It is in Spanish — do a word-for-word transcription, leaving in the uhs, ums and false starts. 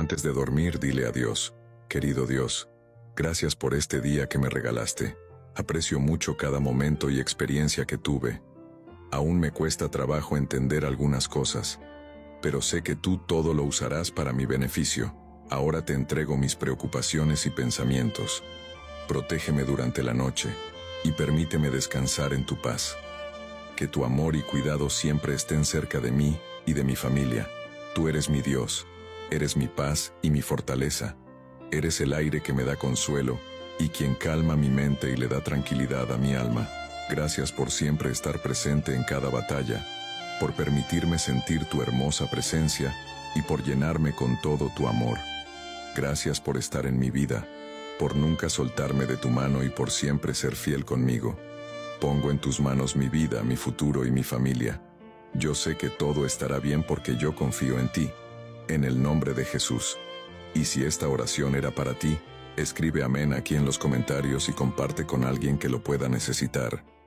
Antes de dormir, dile a Dios: querido Dios, gracias por este día que me regalaste. Aprecio mucho cada momento y experiencia que tuve. Aún me cuesta trabajo entender algunas cosas, pero sé que tú todo lo usarás para mi beneficio. Ahora te entrego mis preocupaciones y pensamientos. Protégeme durante la noche y permíteme descansar en tu paz. Que tu amor y cuidado siempre estén cerca de mí y de mi familia. Tú eres mi Dios, eres mi paz y mi fortaleza. Eres el aire que me da consuelo y quien calma mi mente y le da tranquilidad a mi alma. Gracias por siempre estar presente en cada batalla, por permitirme sentir tu hermosa presencia y por llenarme con todo tu amor. Gracias por estar en mi vida, por nunca soltarme de tu mano y por siempre ser fiel conmigo. Pongo en tus manos mi vida, mi futuro y mi familia. Yo sé que todo estará bien porque yo confío en ti. En el nombre de Jesús. Y si esta oración era para ti, escribe amén aquí en los comentarios y comparte con alguien que lo pueda necesitar.